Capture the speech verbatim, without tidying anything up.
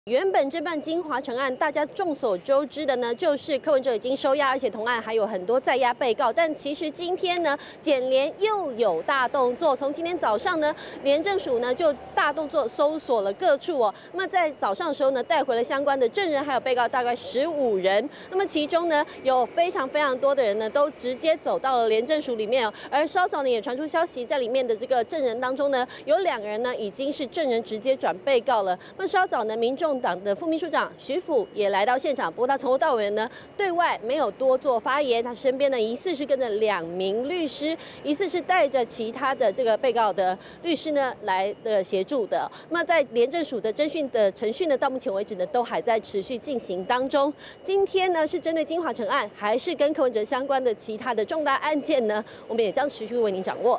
原本这办金华城案，大家众所周知的呢，就是柯文哲已经收押，而且同案还有很多在押被告。但其实今天呢，检联又有大动作。从今天早上呢，廉政署呢就大动作搜索了各处哦。那么在早上的时候呢，带回了相关的证人还有被告，大概十五人。那么其中呢，有非常非常多的人呢，都直接走到了廉政署里面哦。而稍早呢，也传出消息，在里面的这个证人当中呢，有两个人呢已经是证人直接转被告了。那么稍早呢，民众党的副秘书长徐府也来到现场，不过他从头到尾呢，对外没有多做发言。他身边呢，疑似是跟着两名律师，疑似是带着其他的这个被告的律师呢来的协助的。那么在廉政署的侦讯的程序呢，到目前为止呢，都还在持续进行当中。今天呢，是针对金华城案，还是跟柯文哲相关的其他的重大案件呢？我们也将持续为您掌握。